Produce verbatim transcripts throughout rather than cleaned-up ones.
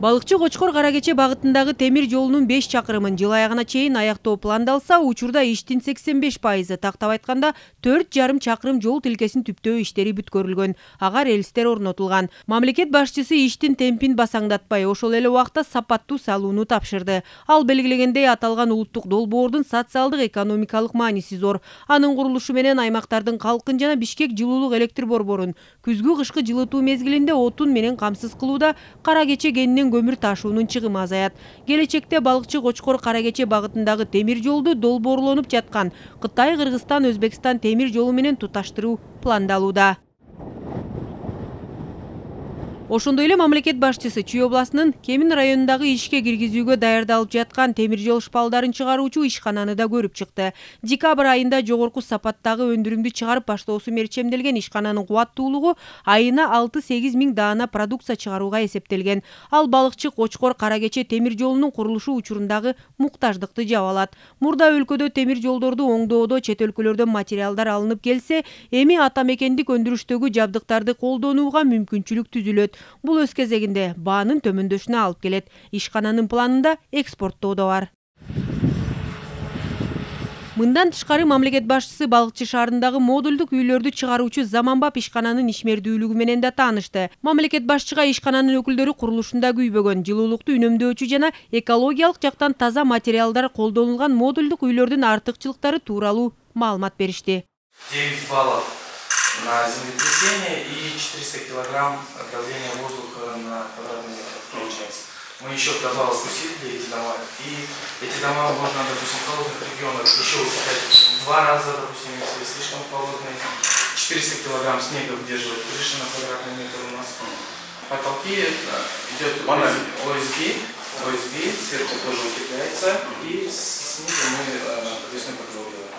Балыкчы Кочкор Каракече багытындагы темир жолунун беш чакырымын жыл аягына чейин аяктоо пландалса, учурда иштин сексен беш пайызы, тактап айтканда төрт жарым чакырым жол тилкесин түптөө иштери бүткөрүлгөн. Ага рельстер орнотулган. Мамлекет башчысы иштин темпин басаңдатпай, ошол эле убакта сапаттуу салууну тапшырды. Ал белгилегендей, аталган улуттук долбоордун социалдык экономикалык мааниси зор. Анын курулушу менен аймактардын калкын жана Бишкек жылуулук электр борборун күзгү кышкы жылытуу мезгилинде отун менен камсыз кылууда Каракече кенинен көмүр ташуунун чыгымы азаят. Келечекте балыкчы Кочкор Каракече багытындагы темир жолду долбоорлонуп жаткан Кытай, Кыргызстан, Өзбекстан темир жолу менен туташтыруу пландалууда. Ошондой эле мамлекет башчысы Чүй областынын Кемин районундагы ишке киргизүүгө даярдалып жаткан темир жол шпалдарын чыгаруучу ишкананы да көрүп чыкты. Декабрь айында жогорку сапаттагы өндүрүмдү чыгарып баштоосу мерчемделген ишкананын кубаттуулугу айына алты-сегиз миң даана продукция чыгарууга эсептелген. Ал балыкчы Кочкор Каракече темир жолунун курулушу учурундагы муктаждыкты жабалат. Мурда өлкөдө темир жолдорду оңдоодо чет өлкөлөрдөн материалдар алынып келсе, эми ата мекендик өндүрүштөгү жабдыктарды колдонууга мүмкүнчүлүк түзүлөт. Бул өз кезегинде баанын төмөндөшүнө алып келет. Ишкананын планында экспорттоо да бар. Мындан тышкары мамлекет башчысы Балыкчы шаарындагы модулдук үйлөрдү чыгаруучу Заманбап ишкананын ишмердүүлүгү менен да таанышты. Мамлекет башчыга ишкананын өкүлдөрү курулушунда күйбөгөн, жылуулукту үнөмдөөчү жана экологиялык жактан таза материалдар колдонулган модулдук үйлөрдүн артыкчылыктары тууралуу маалымат беришти. девять баллов на землетрясение и четыреста килограмм давления воздуха на квадратный метр получается. Мы еще вдобавок усилили эти дома, и эти дома можно, допустим, в холодных регионах еще укреплять в два раза, допустим, если слишком холодные. четыреста килограмм снега выдерживает крыша на квадратный метр у нас. Потолки идет о эс би, о эс би, сверху тоже укрепляется, и снизу мы подвесной покров делаем.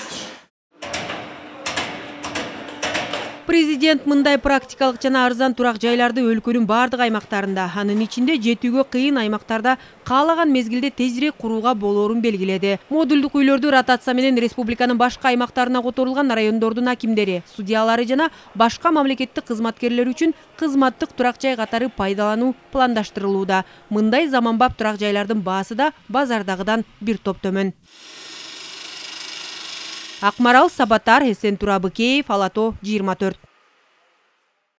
Президент мындай практикалык жана арзан турак жайларды өлкөнүн бардык аймактарында, анын ичинде жетүүгө кыйын аймактарда каалаган мезгилде тезирээк курууга болоорун белгиледи. Модулдук үйлөрдү ротация менен республиканын башка аймактарына которулган райондордун акимдери, судьялары жана башка мамлекеттик кызматкерлер үчүн кызматтык турак жай катары пайдалануу пландаштырылууда. Мындай заманбап турак жайлардын баасы да базардагыдан бир топ төмөн. Акмарал Сабатар, Эсен Турабыкеев, Ала Тоо жыйырма төрт.